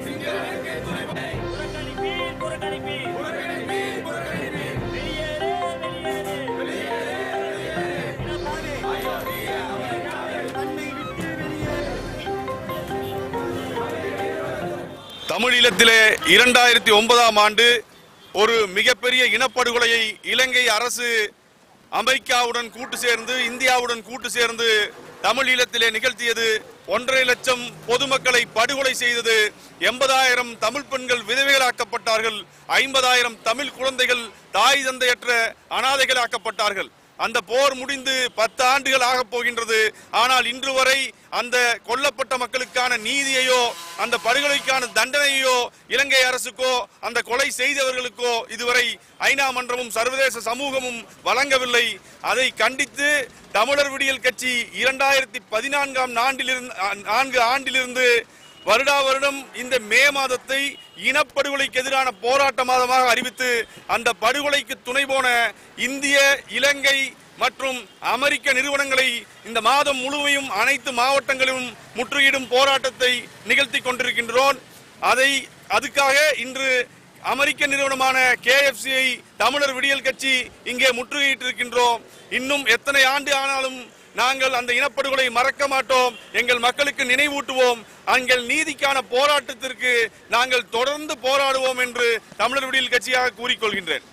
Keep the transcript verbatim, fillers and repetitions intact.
தமிழீழத்திலே இரண்டாயிரத்தி ஒன்பதாம் ஆண்டு ஒரு மிகப்பெரிய இனப்படுகொலையை இலங்கை அரசு அமெரிக்காவுடன் கூட்டு சேர்ந்து இந்தியாவுடன் கூட்டு சேர்ந்து தமிழீழத்திலே நிகழ்த்தியது. ஒன்றரை லட்சம் பொதுமக்களை படுகொலை செய்தது. எண்பதாயிரம் தமிழ் பெண்கள் விதவைகளாக்கப்பட்டார்கள். ஐம்பதாயிரம் தமிழ் குழந்தைகள் தாய் தந்தையற்ற அனாதைகளாக்கப்பட்டார்கள். அந்த போர் முடிந்து பத்து ஆண்டுகள் ஆக போகின்றது. ஆனால் இன்று வரை அந்த கொல்லப்பட்ட மக்களுக்கான நீதியையோ அந்த படுகொலைக்கான தண்டனையோ இலங்கை அரசுக்கோ அந்த கொலை செய்தவர்களுக்கோ இதுவரை ஐநா மன்றமும் சர்வதேச சமூகமும் வழங்கவில்லை. அதை கண்டித்து தமிழர் விடியல் கட்சி இரண்டாயிரத்தி பதினான்காம் ஆண்டிலிருந்து நான்கு ஆண்டிலிருந்து வருடா வருடம் இந்த மே மாதத்தை இனப்படுகொலைக்கு எதிரான போராட்ட மாதமாக அறிவித்து அந்த படுகொலைக்கு துணை போன இந்திய இலங்கை மற்றும் அமெரிக்க நிறுவனங்களை இந்த மாதம் முழுமையும் அனைத்து மாவட்டங்களிலும் முற்றுகையிடும் போராட்டத்தை நிகழ்த்தி கொண்டிருக்கின்றோம். அதை அதுக்காக இன்று அமெரிக்க நிறுவனமான கே எஃப் சியை தமிழர் விடியல் கட்சி இங்கே முற்றுகையிட்டிருக்கின்றோம். இன்னும் எத்தனை ஆண்டு ஆனாலும் நாங்கள் அந்த இனப்படுகொலை மறக்க மாட்டோம். எங்கள் மக்களுக்கு நினைவூட்டுவோம். எங்கள் நீதிக்கான போராட்டத்திற்கு நாங்கள் தொடர்ந்து போராடுவோம் என்று தமிழர் விடியல் கட்சியாக கூறிக்கொள்கின்றேன்.